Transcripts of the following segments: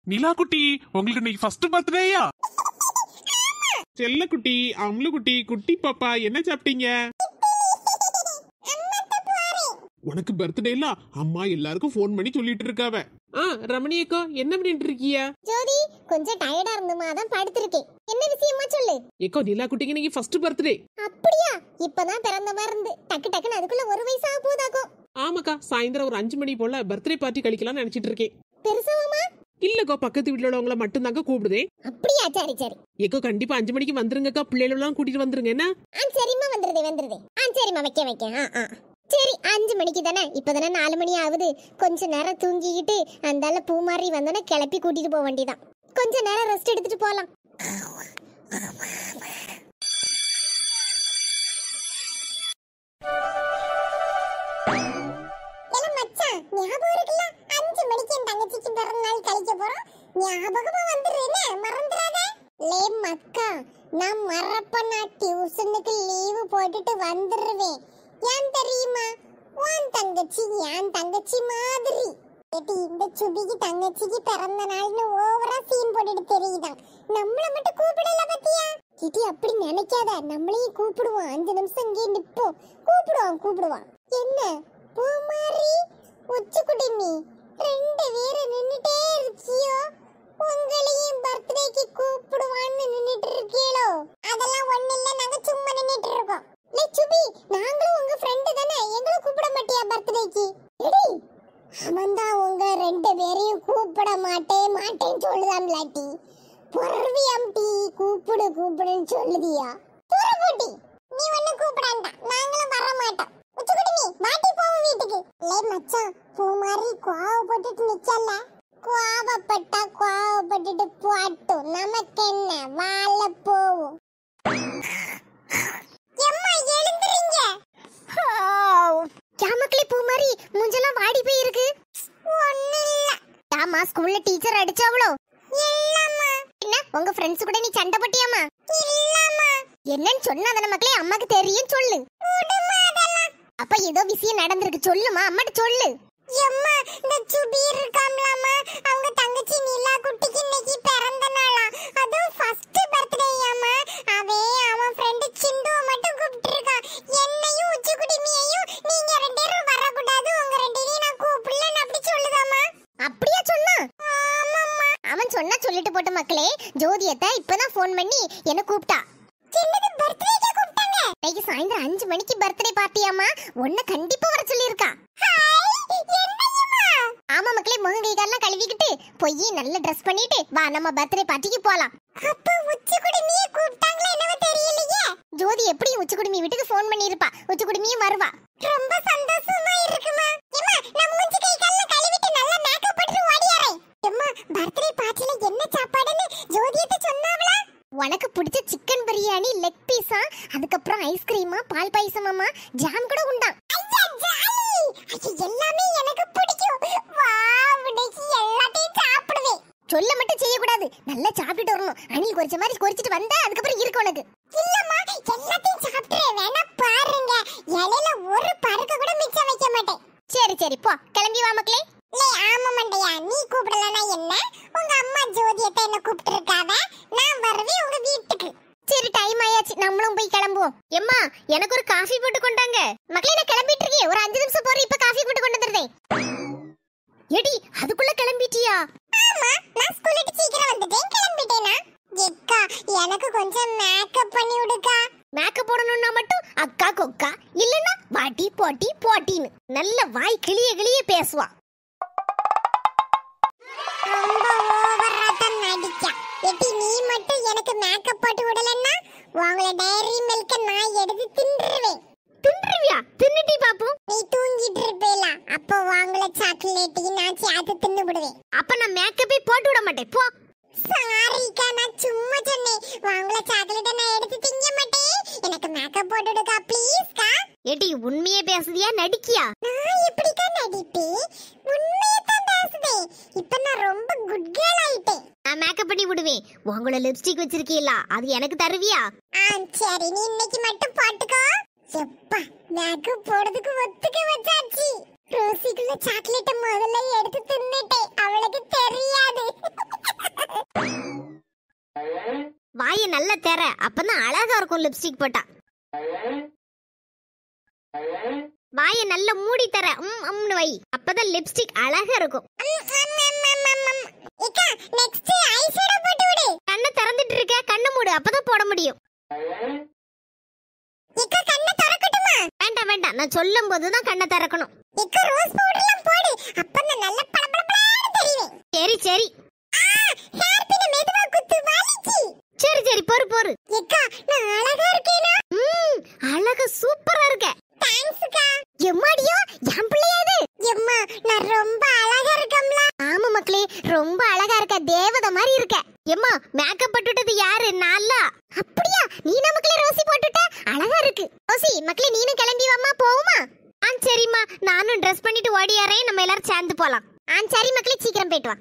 நிலா குட்டி, உங்களுக்கு இன்னைக்கு ஃபர்ஸ்ட் பர்த்டேயா? செல்ல குட்டி, அம்லு குட்டி, குட்டி பாப்பா, என்ன சாப்பிட்டீங்க? உனக்கு பர்த்டேல அம்மா எல்லாருக்கும் ஃபோன் பண்ணி சொல்லிட்டு இருக்காவ. ரமணி அக்கா, என்ன பண்ணிட்டு இருக்கீங்க? ஜோதி, கொஞ்சம் டயர்டா இருந்துமா, அதான் படுத்திருக்கேன். என்ன விஷயமா சொல்லு. ஏக்கோ, நிலா குட்டிக்கு இன்னைக்கு ஃபர்ஸ்ட் பர்த்டே. அப்படியா? இப்பதான் பிறந்த மாதிரி இருந்து டக்கு டக்குன்னு அதுக்குள்ள ஒரு வயசாக போதாக்கும். ஆமாக்கா, சாயந்தரம் ஒரு 5 மணி போல பர்த்டே பார்ட்டி கழிக்கலாம்னு நினைச்சிட்டு இருக்கேன். பெருசாவாமா? இல்லக்கா, பக்கத்து வீட்டுல உள்ளவங்கள மட்டும் தாங்க கூப்பிடுதே. அப்படியா? சரி சரி. ஏக்கோ, கண்டிப்பா 5 மணிக்கு வந்துருங்கக்கா, பிள்ளைகள் எல்லாம் கூட்டிட்டு வந்துருங்க. என்ன? சரிம்மா, வந்துருதே. சரிம்மா, வைக்க. சரி, 5 மணிக்கு தானே, இப்பதானே 4 மணி ஆகுது. கொஞ்ச நேரம் தூங்கிக்கிட்டு அந்தால பூமாரி வந்தோன்னே கிளப்பி கூட்டிட்டு போக வேண்டியதான். கொஞ்ச நேரம் ரெஸ்ட் எடுத்துட்டு போலாம். ஞாபகம் இருக்குல்ல, 5 மணிக்கு என் தங்கச்சிக்கு பிறந்த நாள் கழிக்க போறோம். ஞாபகமா வந்துடுறேனே, மறந்துடாத. லே மக்கா, நான் மறப்ப, நான் டியூஷனுக்கு லீவு போட்டுட்டு வந்துடுவேன். ஏன் தெரியுமா? உன் தங்கச்சி என் தங்கச்சி மாதிரி. ஏடி, இந்த சுபிக்கு தங்கச்சிக்கு பிறந்த நாள்னு ஓவரா சீன் போட்டுட்டு தெரியுதான். நம்மள மட்டும் கூப்பிடல பத்தியா? கிட்டி அப்படி நினைக்காத, நம்மளையும் கூப்பிடுவான். 5 நிமிஷம் இங்கே நிப்போம். கூப்பிடுவான். என்ன பூமாரி, உச்சிக்குடி, நீ 2 பேரும் நின்னுட்டே இருக்கியோ? உங்களையும் பர்த்டேக்கு கூப்பிடுவான்னு நின்னுட்டு இருக்கீளோ? அதெல்லாம் ஒண்ணு இல்ல, நாங்க சும்மா நின்னுட்டு இருக்கோம். லே சுபி, நாங்களும் உங்க ஃப்ரெண்ட் தானே, எங்களை கூப்பிட மாட்டியா பர்த்டேக்கு? எடி, அவன்தான் உங்க 2 பேரையும் கூப்பிட மாட்டேன்னு சொல்லுதாம்லாட்டி. பொறுவியாம் டீ, கூப்பிடுன்னு சொல்லுதியா? பொறுப்புட்டி, நீ ஒண்ணு கூப்பிடாண்டா, நாங்களும் வர மாட்டோம். உச்சிக்குடி, நீ வாட்டி போவோம் வீட்டுக்கு. லே மச்சான், பூமாரி கோவப்பட்டுட்டு நிக்கல. கோவப்பட்டுட்டு போட்டும், நமக்கு என்ன, வாழ போவோம். ஜாமக்களே, பூமாரி மூஞ்செல்லாம் வாடி போய் இருக்கு. ஒண்ணு இல்ல. தாமா, ஸ்கூல்ல டீச்சர் அடிச்சாவளோ? இல்லம்மா. என்ன, உங்க ஃப்ரெண்ட்ஸ் கூட நீ சண்டை போட்டியாமா? இல்லம்மா. என்னன்னு சொன்னாத மக்களே, அம்மாக்கு தெரியும், சொல்லு. அப்ப ஏதோ விஷயம் நடந்திருக்கு, சொல்லுமா, அம்மாட்ட சொல்லு. அம்மா, இந்த சுபி இருக்காம்லாமா, அவங்க தங்கச்சி நிலா குட்டிக்கு இன்னைக்கு பிறந்த நாளா. அதுவும் ஃபர்ஸ்ட் பர்த்டேயாமா. அவன் ஃப்ரெண்ட் சிந்துவை மட்டும் கூப்பிட்டுருக்கான். என்னையும் உச்சிக்குடிமியையும் நீங்க 2 பேரும் வரக்கூடாது, உங்க 2 பேரையும் நான் கூப்பிடலன்னு அப்படி சொல்லுதாமா. அப்படியா சொன்னா? ஆமாம்மா. அவன் சொன்னா சொல்லிட்டு போட்ட மக்களே, ஜோதியத்தை இப்பதான் ஃபோன் பண்ணி என்ன கூப்பிட்டா. சின்னது பர்த்டேக்கு கூப்பிட்டாங்க. இன்னைக்கு சாயந்தரம் 5 மணிக்கு பர்த்டே பார்ட்டியாமா, உன்னை கண்டிப்பா வர சொல்லியிருக்கா. ஆமா மக்களே, முகம் கை கால்லாம் கழுவிக்கிட்டு போய் நல்ல ட்ரெஸ் பண்ணிட்டு வா, நம்ம பர்த்டே பார்ட்டிக்கு போலாம். அப்ப உச்சிக்குடிமியே கூப்பிட்டாங்களா என்னவோ தெரியலையே. ஜோதி எப்படி உச்சிக்குடிமி வீட்டுக்கு ஃபோன் பண்ணிருப்பா, உச்சிக்குடிமியும் வருவா. ரொம்ப சந்தோஷமா இருக்குமா. அம்மா, நான் மூஞ்சி கை கால்லாம் கழுவிட்டு நல்ல மேக்கப் போட்டு ஓடியாரேன். அம்மா, பர்த்டே பார்ட்டில என்ன சாப்பாடுன்னு ஜோதியத்தை சொன்னாவளா? உனக்கு பிடிச்ச சிக்கன் பிரியாணி, லெக் பீஸா, அதுக்கப்புறம் ஐஸ்கிரீமா, பால் பாயசமாமா, ஜாம் கூட உண்டா. எல்லாமே எனக்கு பிடிக்கும். வாவ், இன்னைக்கு எல்லாத்தையும் சாப்பிடுவேன். சொல்ல மட்டும் செய்ய கூடாது, நல்லா சாப்பிட்டு வரணும். அணில் குறிச்ச மாதிரி குறிச்சிட்டு வந்தா அதுக்கப்புறம் இருக்கு உனக்கு. இல்லம்மா, எல்லாத்தையும் சாப்பிடுறேன், வேணா பாருங்க. இலையில ஒரு பருக்க கூட மிச்சம் வைக்க மாட்டேன். சரி போ, கிளம்பி வா மக்களே. லே ஆமா மண்டையா, நீ கூப்பிடலனா என்ன? உங்க அம்மா ஜோதியத்தை என்ன கூப்பிட்டு இருக்காவ. நான் வருவேன் உங்க வீட்டுக்கு. சரி, டைம் ஆயாச்சு, நம்மளும் போய் கிளம்புவோம். எம்மா, எனக்கு ஒரு காஃபி போட்டு கொண்டாங்க. மக்களே, நான் கிளம்பிட்டு இருக்கேன், ஒரு 5 நிமிஷம் போறேன், இப்ப காஃபி போட்டு கொண்டு வந்துடுறேன். ஏடி, அதுக்குள்ள கிளம்பிட்டியா? ஆமா, நான் ஸ்கூல் விட்டு சீக்கிரம் வந்துட்டேன், கிளம்பிட்டேனா. எக்கா, எனக்கு கொஞ்சம் மேக்கப் பண்ணி விடுக்கா. மேக்கப் போடணும்னா மட்டும் அக்கா கொக்கா, இல்லனா வாட்டி போட்டின்னு நல்ல வாய் கிளிய பேசுவா. ரொம்ப ஓவரா தான் நடிக்கா. எடி, நீ மட்டும் எனக்கு மேக்கப் போட்டு விடலன்னா உங்கள டைரி மில்க நான் எடுத்து தின்றுவேன். தின்றுவியா? தின்னுட்டி பாப்போம். நீ தூங்கிட்டு இருப்பேல, அப்ப உங்கள சாக்லேட் நான் சேர்த்து தின்னு விடுவேன். அப்ப நான் மேக்கப்பே போட்டு விட மாட்டேன், போ. சாரிக்கா, நான் சும்மா சொன்னேன். உங்கள சாக்லேட் நான் எடுத்து திங்க மாட்டேன். எனக்கு மேக்கப் போட்டு விடுக்கா ப்ளீஸ்க்கா. எடி, உண்மையே பேசுதியா நடிக்கியா? நான் எப்படிக்கா நடிப்பேன்? உண்மையே தான் பேசுதேன். இப்ப நான் ரொம்ப குட் கேர்ள் ஆயிட்டேன். நான் மேக்கப் பண்ணி விடுவேன். உங்கள லிப்ஸ்டிக் வச்சிருக்கீங்களா, அது எனக்கு தருவியா? சரி, நீ இன்னைக்கு மட்டும் போட்டுக்கோ. எப்பா, மேக்கப் போடுறதுக்கு ஒத்துக்க வச்சாச்சு. ரோசிக்குள்ள சாக்லேட் முதல்ல எடுத்து தின்னுட்டேன், அவளுக்கு தெரியாது. நல்ல தெர, அப்பதான் அழகா இருக்கும் லிப்ஸ்டிக் போட்டா. வாயை நல்ல மூடி தர அம்னு வை, அப்பதான் லிப்ஸ்டிக் அழகா இருக்கும். ஏக்கா நெக்ஸ்ட் ஐஷேடோ போட்டு விடு. கண்ணை திறந்துட்டு இருக்க, கண்ணை மூடு, அப்பதான் போட முடியும். ஏக்கா கண்ணை திறக்கட்டுமா? வேண்டாம் வேண்டாம், நான் சொல்லும் போதுதான் கண்ணை திறக்கணும். ஏக்கா ரோஸ் பவுடர்லாம் போடு, அப்பதான் நல்ல பளபளபளன்னு தெரியும். சரி சரி. ஹேர் பின் மெதுவா குத்து வலிச்சி. சரி சரி, பொறு பொறு. ஏக்கா நான் அழகா இருக்கேனா? அழகா சூப்பரா இருக்க. தேங்க்ஸ்க்கா. எம்மாடியோ, என் பிள்ளையா இது? எம்மா நான் ரொம்ப அழகா இருக்கம்ல. ஆமா மக்களே, ரொம்ப அழகா இருக்க, தேவதை மாதிரி இருக்க. எம்மா மேக்கப் போட்டுட்டது யாரு? நான்லா. அப்படியா? நீ நமக்குள்ள ரோசி போட்டுட்ட, அழகா இருக்கு. ரோசி மக்களே, நீனும் கிளம்பி வாமா, போவுமா? சரிம்மா, நானும் ட்ரெஸ் பண்ணிட்டு ஓடியாரேன், நம்ம எல்லாரும் சேர்ந்து போலாம். சரி மக்களே, சீக்கிரம் போயிட்டு வா.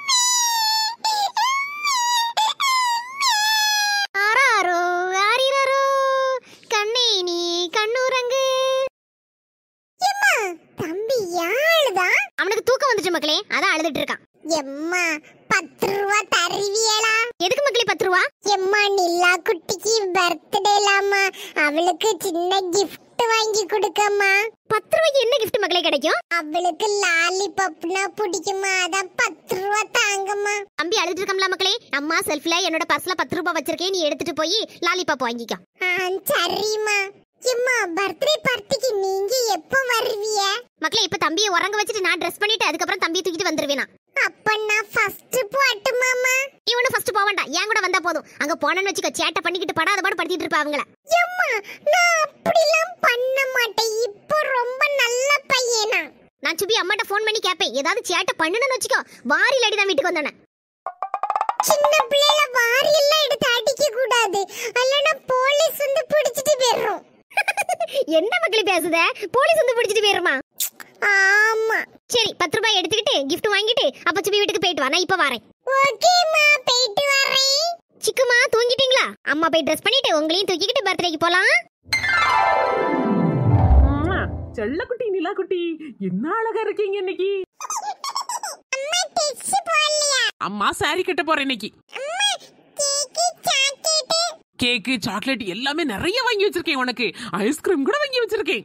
ஆராரோ ஆரிரரோ, கண்ணே நீ கண்ணுறங்கு. எம்மா தம்பி யாழுதா? அவனுக்கு தூக்கம் வந்துச்சு மக்களே, அதான் அழுதுட்டு இருக்கான். எம்மா 10 ரூபா தருவியலா? எதுக்கு மக்களே 10 ரூபா? எம்மா நிலா குட்டிக்கு பர்த்டேலாமா, அவளுக்கு சின்ன gift வாங்கி கொடுக்கம்மா. 10 ரூபாய்க்கு என்ன gift மக்களே கிடைக்கும்? அவளுக்கு லாலிபாப்னா பிடிக்குமா, அதான் 10 ரூபா தாங்கம்மா. தம்பி அழுதுட்டு இருக்கம்ல மக்களே, அம்மா செல்ஃப்ல என்னோட பர்ஸ்ல 10 ரூபாய் வச்சிருக்கேன், நீ எடுத்துட்டு போய் லாலிபாப் வாங்கிக்கோ. சரிம்மா. எம்மா பர்த்டே பார்ட்டிக்கு நீங்க எப்ப வருவீங்க? மக்களே, இப்ப தம்பியை உறங்க வச்சுட்டு நான் ட்ரெஸ் பண்ணிட்டு அதுக்கப்புறம் தம்பியை தூக்கிட்டு வந்துருவேனா. அப்ப நான் ஃபர்ஸ்ட் போட்டுமாமா? இவனு ஃபர்ஸ்ட் போக வேண்டாம், என் கூட வந்தா போதும். அங்க போனேன்னு வச்சுக்க, சேட்டை பண்ணிக்கிட்டு படாத பாடு படுத்திட்டு இருப்பா அவங்கள. எம்மா நான் அப்படிலாம் பண்ண மாட்டேன், இப்போ ரொம்ப நல்ல பையனா. நான் சுபி அம்மாட்ட ஃபோன் பண்ணி கேப்பேன், ஏதாவது சேட்டை பண்ணணும்னு வச்சுக்கோ, வாரில அடி தான் வீட்டுக்கு வந்தானே. சின்ன பிள்ளைல வாரி எல்லாம் எடுத்து அடிக்க கூடாது, இல்லனா போலீஸ் வந்து பிடிச்சிட்டு போயிரும். என்ன மக்களே பேசுத? போலீஸ் வந்து பிடிச்சிட்டு போயிருமா? ஆமா. சரி 10 ரூபாய் எடுத்துக்கிட்டு gift வாங்கிட்டு அப்ப சுபி வீட்டுக்கு போயிட்டு வா, நான் இப்ப வரேன். ஓகேமா, போயிட்டு வரேன். சிக்குமா தூங்கிட்டீங்களா? அம்மா போய் ட்ரெஸ் பண்ணிட்டு உங்களையும் தூக்கிட்டு பர்த்டேக்கு போலாம். செல்லக்குட்டி நிலாக்குட்டி, என்ன அழகா இருக்கீங்க இன்னைக்கு. அம்மா டெக்ஸ் போடலையா? அம்மா சாரி கட்ட போறேன் இன்னைக்கு. அம்மா கேக்கு சாக்லேட். கேக்கு சாக்லேட் எல்லாமே நிறைய வாங்கி வச்சிருக்கேன் உனக்கு. ஐஸ்கிரீம் கூட வாங்கி வச்சிருக்கேன்.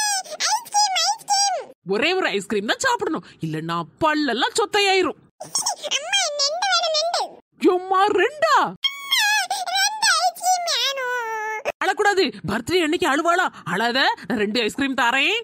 ஒரே ஒரு ஐஸ்கிரீம் தான் சாப்பிடணும், இல்லன்னா பல்லெல்லாம் சொத்தையாயிரும். அம்மா நெண்டு வேணும், நெண்டு. எம்மா 2ஆ? 2 ஐஸ்கிரீம் வேணும். அழக்கூடாது, பர்த்டே அன்னைக்கு அழுவாளா? அழாத, நான் 2 ஐஸ்கிரீம் தரேன்.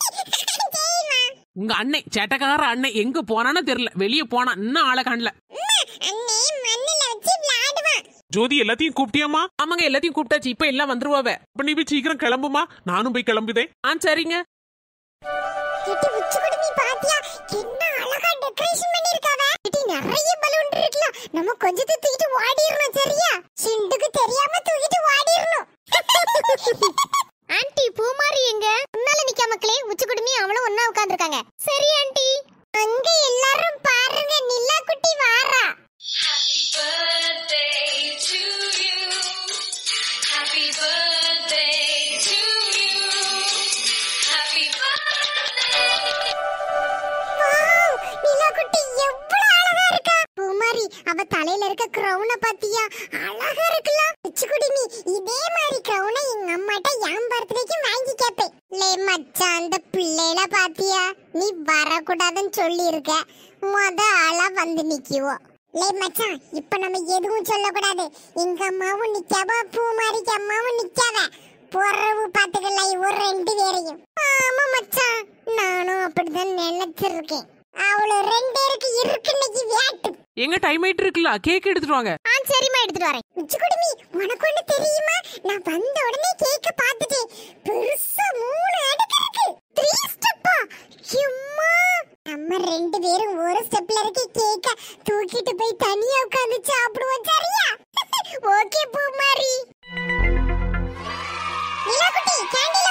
உங்க அண்ணன் சேட்டக்கார அண்ணன் எங்க போனான்னு தெரியல, வெளியே போனா இன்னும் ஆளை காணல. அண்ணே மண்ணுல வச்சு விளையாடுவான். ஜோதி எல்லாத்தையும் கூப்பிட்டியாமா? ஆமாங்க, எல்லாத்தையும் கூப்பிட்டாச்சு, இப்ப எல்லாம் வந்துருவாவ. இப்ப நீ போய் சீக்கிரம் கிளம்புமா, நானும் போய் கிளம்புதேன். சரிங்க. கிட்டி உச்சி குடுமி பாத்தியா, என்ன அழகா டெக்கரேஷன் பண்ணிருக்காவ. கிட்டி நிறைய பலூன் இருக்குல, நம்ம கொஞ்சத்தை தூக்கிட்டு ஓடிரணும், சரியா? சிண்டுக்கு தெரியாம தூக்கிட்டு ஓடிரணும். ஆன்ட்டி பூமாரி எங்க? முன்னால நிக்க மக்களே, உச்சி குடுமி அவளும் ஒண்ணா உட்கார்ந்திருக்காங்க. சரி ஆன்ட்டி. அங்க எல்லாரும் பாருங்க, நிலா குட்டி வாரா. Happy birthday to you. Happy birthday to you. Happy birthday. Wow, Nila குட்டி எவ்வளவு அழகா இருக்கா. பூமாரி அவ தலையில இருக்க கிரவுன பாத்தியா, அழகா இருக்குல. உச்சி குடுமி இதே மாதிரி கிரவுனை எங்க அம்மாட்ட என் பர்த்டேக்கு வாங்கி கேப்பேன். லே மச்சான், அந்த பிள்ளைல பாத்தியா, நீ வரக்கூடாதுன்னு சொல்லி இருக்க, முத ஆளா வந்து நிக்குவோம். லே மச்சான், இப்ப நம்ம எதுவும் சொல்லக்கூடாது. எங்க அம்மாவும் நிக்காவ, பூமாரிக்கு அம்மாவும் நிக்காவ. பொறவு பாத்துக்கலாம் ஒரு 2 பேரையும். ஆமா மச்சான், நானும் அப்படிதான் நினைச்சிருக்கேன். அவளு 2 பேருக்கு இருக்கு இன்னைக்கு வேட்டு. எங்க டைம் ஆயிட்டு இருக்குல்ல, கேக் எடுத்துட்டு வாங்க. சரிம்மா, எடுத்துட்டு வரேன். உச்சி குடுமி உனக்கு ஒண்ணு தெரியுமா? நான் வந்த உடனே கேக்க பார்த்துட்டேன். பெருசா 3 அடுக்கு இருக்கு. 3 ஸ்டெப்பா? சும்மா நம்ம 2 பேரும் ஒரு ஸ்டெப்ல இருக்க கேக்க தூக்கிட்டு போய் தனியா உட்கார்ந்து சாப்பிடுவோம், சரியா? ஓகே பூமாரி. நிலா குட்டி கேண்டி